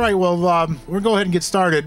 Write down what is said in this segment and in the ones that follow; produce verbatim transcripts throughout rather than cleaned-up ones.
right, well, um, we're going to go ahead and get started.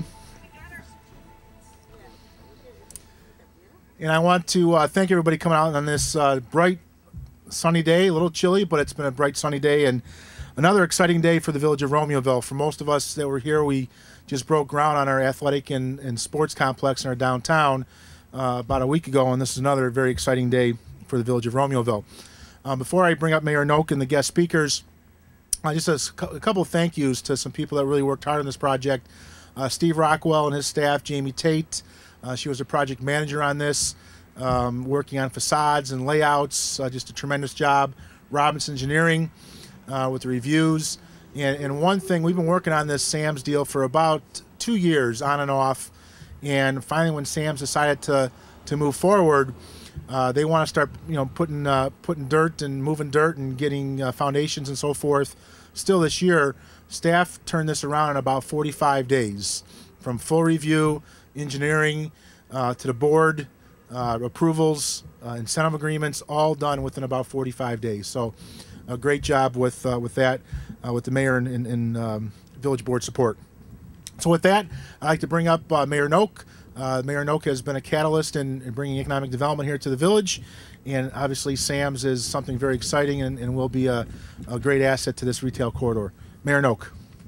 And I want to uh, thank everybody coming out on this uh, bright, sunny day. A little chilly, but it's been a bright, sunny day. And another exciting day for the village of Romeoville. For most of us that were here, we just broke ground on our athletic and, and sports complex in our downtown uh, about a week ago. And this is another very exciting day for the village of Romeoville. Um, before I bring up Mayor Noak and the guest speakers, I just a couple of thank yous to some people that really worked hard on this project. Uh, Steve Rockwell and his staff, Jamie Tate. Uh, she was a project manager on this, um, working on facades and layouts, uh, just a tremendous job. Robinson Engineering uh, with the reviews. And, and one thing, we've been working on this Sam's deal for about two years, on and off. And finally, when Sam's decided to, to move forward, uh, they want to start, you know, putting, uh, putting dirt and moving dirt and getting uh, foundations and so forth. Still this year, staff turned this around in about forty-five days, from full review, engineering, uh, to the board, uh, approvals, uh, incentive agreements, all done within about forty-five days. So a great job with, uh, with that, uh, with the mayor and, and, and um, village board support. So with that, I'd like to bring up uh, Mayor Noak. Uh, Mayor Noak has been a catalyst in, in bringing economic development here to the village. And obviously Sam's is something very exciting and, and will be a, a great asset to this retail corridor. Mayor Noak.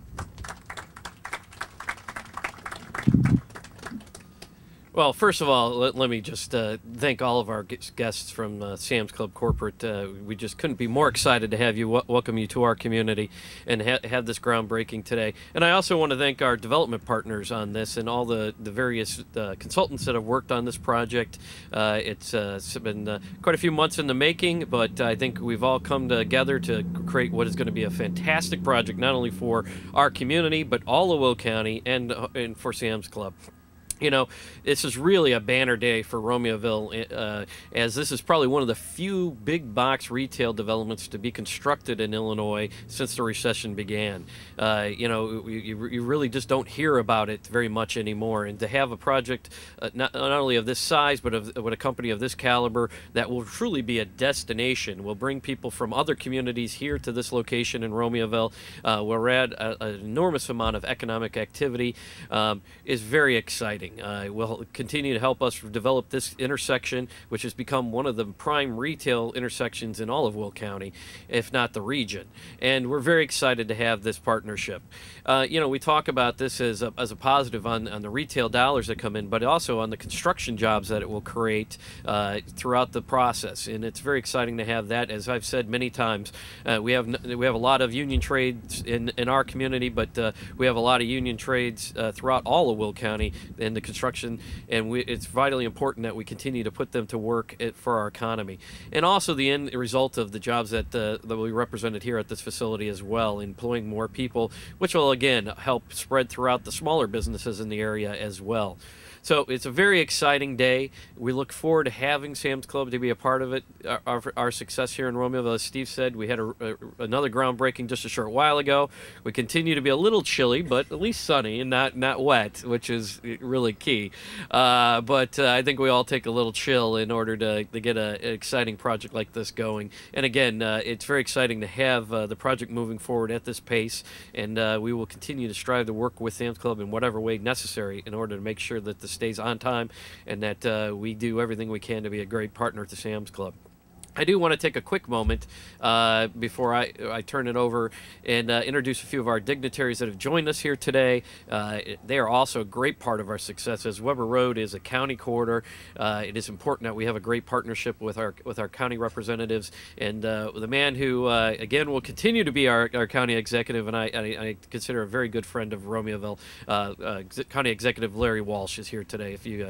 Well, first of all, let, let me just uh, thank all of our guests from uh, Sam's Club Corporate. Uh, we just couldn't be more excited to have you, w welcome you to our community and ha have this groundbreaking today. And I also want to thank our development partners on this and all the, the various uh, consultants that have worked on this project. Uh, it's, uh, it's been uh, quite a few months in the making, but I think we've all come together to create what is going to be a fantastic project, not only for our community, but all of Will County and, uh, and for Sam's Club. You know, this is really a banner day for Romeoville, uh, as this is probably one of the few big box retail developments to be constructed in Illinois since the recession began. Uh, you know, you, you really just don't hear about it very much anymore. And to have a project uh, not, not only of this size, but of with a company of this caliber that will truly be a destination, will bring people from other communities here to this location in Romeoville, uh, will add a, an enormous amount of economic activity, um, is very exciting. Uh, will continue to help us develop this intersection, which has become one of the prime retail intersections in all of Will County, if not the region. And we're very excited to have this partnership. Uh, you know, we talk about this as a, as a positive on, on the retail dollars that come in, but also on the construction jobs that it will create uh, throughout the process. And it's very exciting to have that. As I've said many times, uh, we have we have a lot of union trades in, in our community, but uh, we have a lot of union trades uh, throughout all of Will County and the construction, and we, it's vitally important that we continue to put them to work at, for our economy. And also the end result of the jobs that, uh, that will be represented here at this facility as well, employing more people, which will again help spread throughout the smaller businesses in the area as well. So it's a very exciting day. We look forward to having Sam's Club to be a part of it. Our, our, our success here in Romeoville, as Steve said, we had a, a, another groundbreaking just a short while ago. We continue to be a little chilly, but at least sunny and not, not wet, which is really key. Uh, but uh, I think we all take a little chill in order to, to get a, an exciting project like this going. And again, uh, it's very exciting to have uh, the project moving forward at this pace, and uh, we will continue to strive to work with Sam's Club in whatever way necessary in order to make sure that the stays on time and that uh, we do everything we can to be a great partner to Sam's Club. I do want to take a quick moment uh, before I, I turn it over and uh, introduce a few of our dignitaries that have joined us here today. Uh, they are also a great part of our success, as Weber Road is a county corridor. Uh, it is important that we have a great partnership with our with our county representatives, and uh, the man who uh, again will continue to be our, our county executive, and I, I, I consider a very good friend of Romeoville, uh, uh, County Executive Larry Walsh is here today. If you uh,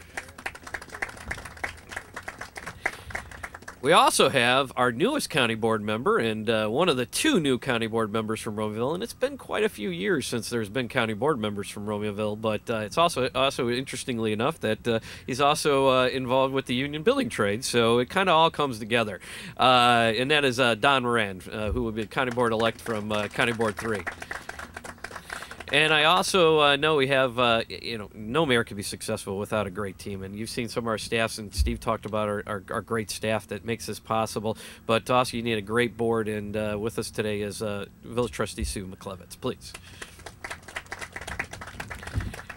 We also have our newest county board member and uh, one of the two new county board members from Romeoville, and it's been quite a few years since there's been county board members from Romeoville, but uh, it's also, also interestingly enough that uh, he's also uh, involved with the union building trade, so it kind of all comes together. Uh, and that is uh, Don Moran, uh, who will be county board elect from uh, County Board three. And I also uh, know we have, uh, you know, no mayor could be successful without a great team. And you've seen some of our staffs, and Steve talked about our, our, our great staff that makes this possible. But also you need a great board, and uh, with us today is uh, Village Trustee Sue McClevitz. Please.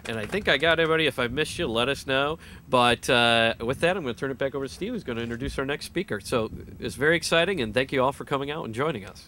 And I think I got everybody. If I missed you, let us know. But uh, with that, I'm going to turn it back over to Steve, who's going to introduce our next speaker. So it's very exciting, and thank you all for coming out and joining us.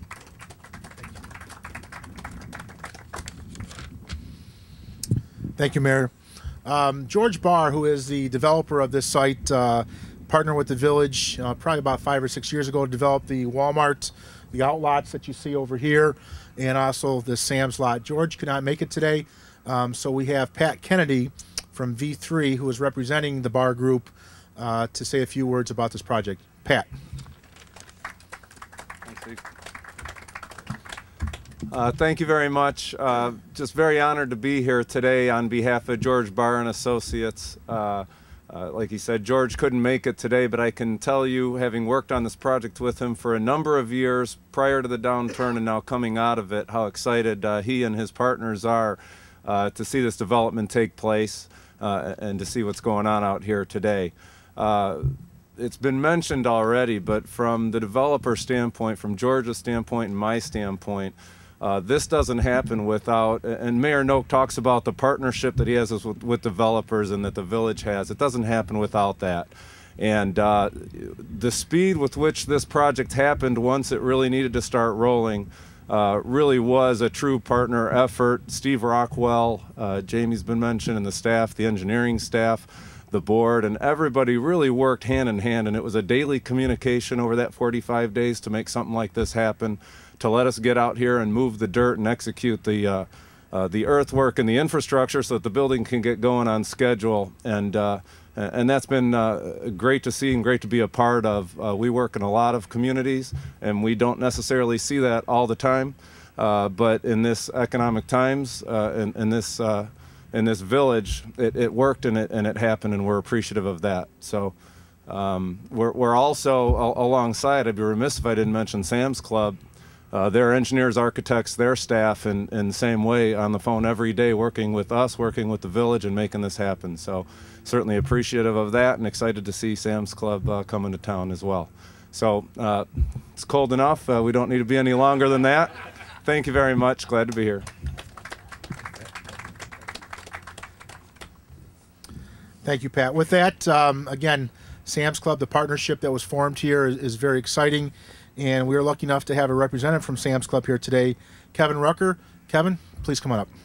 Thank you, Mayor. Um, George Barr, who is the developer of this site, uh, partnered with the village uh, probably about five or six years ago to develop the Walmart, the outlots that you see over here, and also the Sam's lot. George could not make it today, um, so we have Pat Kennedy from V three, who is representing the Barr Group, uh, to say a few words about this project. Pat. Thanks, Steve. Uh, thank you very much. Uh, just very honored to be here today on behalf of George Barr and Associates. Uh, uh, like he said, George couldn't make it today, but I can tell you, having worked on this project with him for a number of years prior to the downturn and now coming out of it, how excited uh, he and his partners are uh, to see this development take place uh, and to see what's going on out here today. Uh, It's been mentioned already, but from the developer standpoint, from George's standpoint and my standpoint, uh, this doesn't happen without, and Mayor Noak talks about the partnership that he has with, with developers and that the village has. It doesn't happen without that. And uh, the speed with which this project happened once it really needed to start rolling uh, really was a true partner effort. Steve Rockwell, uh, Jamie's been mentioned, and the staff, the engineering staff, the board, and everybody really worked hand in hand, and it was a daily communication over that forty-five days to make something like this happen, to let us get out here and move the dirt and execute the uh, uh, the earthwork and the infrastructure so that the building can get going on schedule. And uh, and that's been uh, great to see and great to be a part of. Uh, we work in a lot of communities, and we don't necessarily see that all the time, uh, but in this economic times, uh, in, in this uh, in this village, it, it worked and it, and it happened, and we're appreciative of that. So um, we're, we're also, al alongside, I'd be remiss if I didn't mention Sam's Club. Uh, their engineers, architects, their staff in, in the same way on the phone every day, working with us, working with the village, and making this happen. So certainly appreciative of that, and excited to see Sam's Club uh, coming to town as well. So uh, it's cold enough. Uh, we don't need to be any longer than that. Thank you very much. Glad to be here. Thank you, Pat. With that, um, again, Sam's Club, the partnership that was formed here is, is very exciting, and we are lucky enough to have a representative from Sam's Club here today, Kevin Rucker. Kevin, please come on up.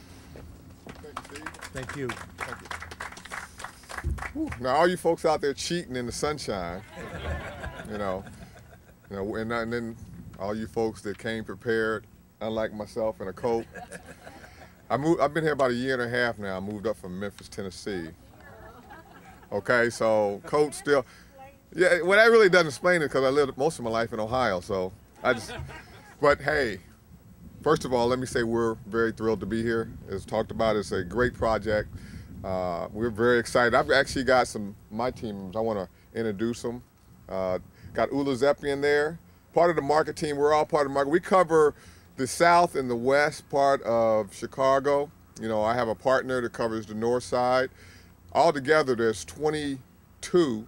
Thank you, Steve. Thank you. Thank you. Whew. Now, all you folks out there cheating in the sunshine, you know, you know, and, and then all you folks that came prepared, unlike myself, in a coat. I moved, I've been here about a year and a half now. I moved up from Memphis, Tennessee. Okay, so coat still, yeah, well, that really doesn't explain it because I lived most of my life in Ohio, so I just, but hey, first of all, let me say we're very thrilled to be here. As talked about, it's a great project. Uh, we're very excited. I've actually got some, my team members, I want to introduce them. Uh, got Ula Zeppi in there, part of the market team. We're all part of the market. We cover the south and the west part of Chicago. You know, I have a partner that covers the north side. Altogether, there's twenty-two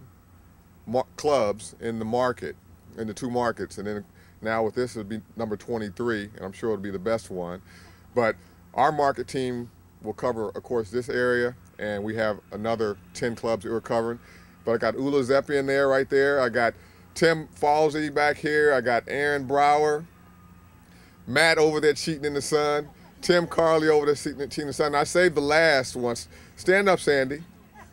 clubs in the market, in the two markets, and then now with this it'll be number twenty-three, and I'm sure it'll be the best one. But our market team will cover, of course, this area, and we have another ten clubs that we're covering. But I got Ula Zeppi in there, right there. I got Tim Falsey back here. I got Aaron Brower, Matt over there cheating in the sun, Tim Carley over there cheating in the sun. I saved the last one. Stand up, Sandy.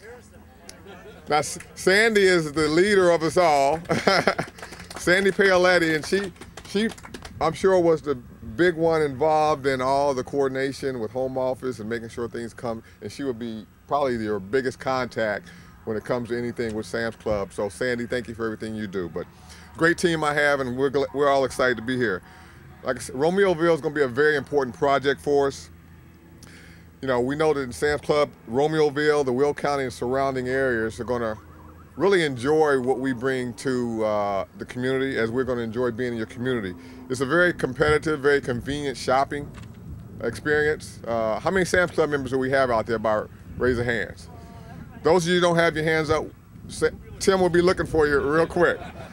Now, Sandy is the leader of us all. Sandy Paoletti, and she, she, I'm sure, was the big one involved in all the coordination with home office and making sure things come, and she would be probably your biggest contact when it comes to anything with Sam's Club. So, Sandy, thank you for everything you do. But great team I have, and we're, we're all excited to be here. Like I said, Romeoville is going to be a very important project for us. You know, we know that in Sam's Club, Romeoville, the Will County and surrounding areas are going to really enjoy what we bring to uh, the community, as we're going to enjoy being in your community. It's a very competitive, very convenient shopping experience. Uh, how many Sam's Club members do we have out there by raise of hands? Those of you who don't have your hands up, Tim will be looking for you real quick.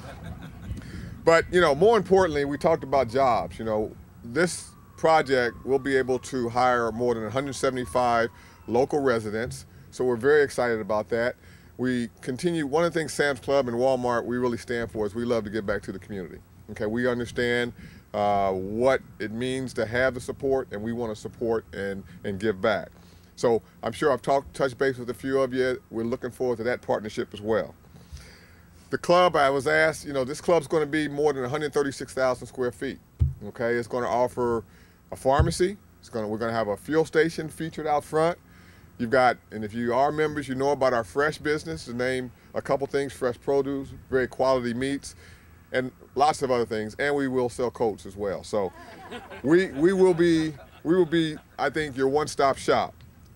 But, you know, more importantly, we talked about jobs. You know, this project will be able to hire more than one hundred seventy-five local residents. So we're very excited about that. We continue, one of the things Sam's Club and Walmart we really stand for is we love to give back to the community. Okay, we understand uh, what it means to have the support, and we want to support and, and give back. So I'm sure I've talked, touched base with a few of you. We're looking forward to that partnership as well. The club, I was asked, you know, this club's going to be more than one hundred thirty-six thousand square feet. Okay, it's going to offer a pharmacy. It's going to, we're going to have a fuel station featured out front. You've got, and if you are members, you know about our fresh business. To name a couple things: fresh produce, very quality meats, and lots of other things. And we will sell coats as well. So we we will be we will be, I think, your one-stop shop.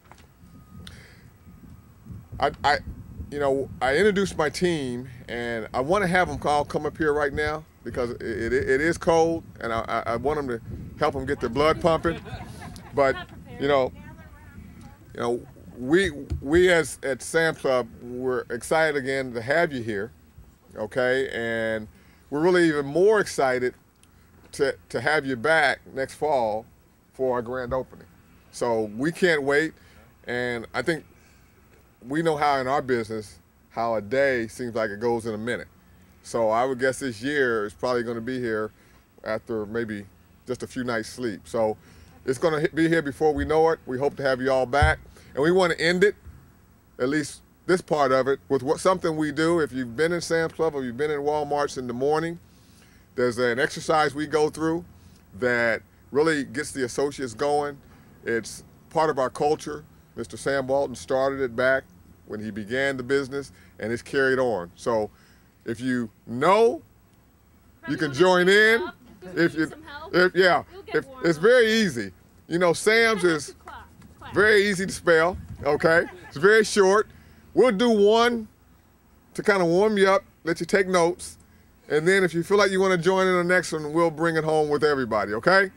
I, I, you know, I introduced my team, and I want to have them all come up here right now because it, it, it is cold, and I, I want them to help them get their blood pumping. But, you know, you know, we we as at Sam's Club, we're excited again to have you here, okay? And we're really even more excited to to have you back next fall for our grand opening. So we can't wait, and I think we know how in our business, how a day seems like it goes in a minute. So I would guess this year is probably going to be here after maybe just a few nights sleep. So it's going to be here before we know it. We hope to have you all back. And we want to end it, at least this part of it, with what, something we do. If you've been in Sam's Club or you've been in Walmart's in the morning, there's an exercise we go through that really gets the associates going. It's part of our culture. Mister Sam Walton started it back when he began the business, and it's carried on. So if you know, you can join in. If you, if, yeah, if, it's very easy. You know, Sam's is very easy to spell, okay? It's very short. We'll do one to kind of warm you up, let you take notes, and then if you feel like you want to join in the next one, we'll bring it home with everybody, okay?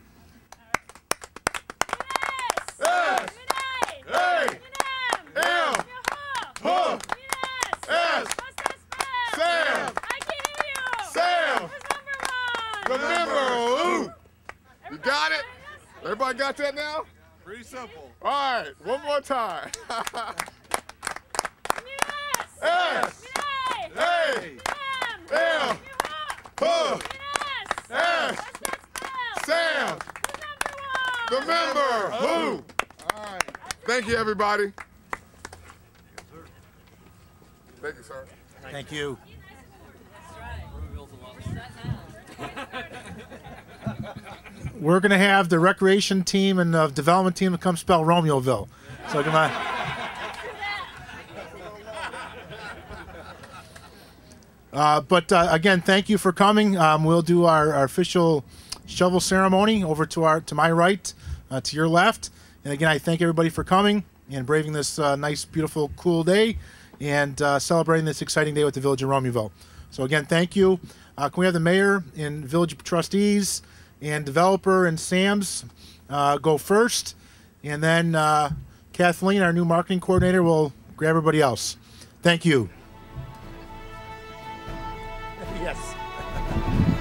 Everybody got that now? Pretty simple. All right, one more time. S, A, M, H, S, Sam, the member, who? All right. Thank you, everybody. Thank you, sir. Thank you. We're going to have the recreation team and the development team to come spell Romeoville. So come on. Uh, but uh, again, thank you for coming. Um, we'll do our, our official shovel ceremony over to our to my right, uh, to your left. And again, I thank everybody for coming and braving this uh, nice, beautiful, cool day and uh, celebrating this exciting day with the Village of Romeoville. So again, thank you. Uh, can we have the mayor and village trustees and developer and Sam's uh, go first, and then uh, Kathleen, our new marketing coordinator, will grab everybody else. Thank you. Yes.